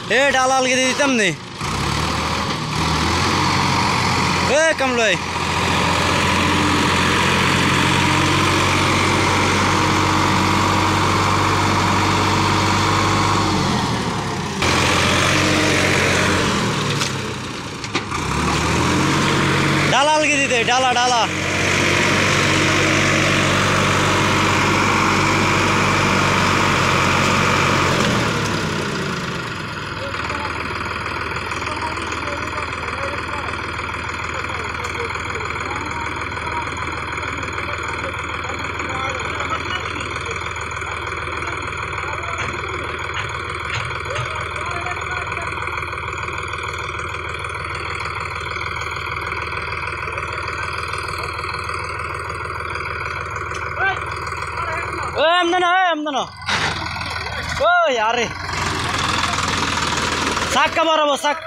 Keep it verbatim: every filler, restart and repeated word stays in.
ए डाला लगे दितम नहीं ए कमलोय डाला लगे दीते डाला डाला एमदना एमदना ओ यार साक का मारा वो साक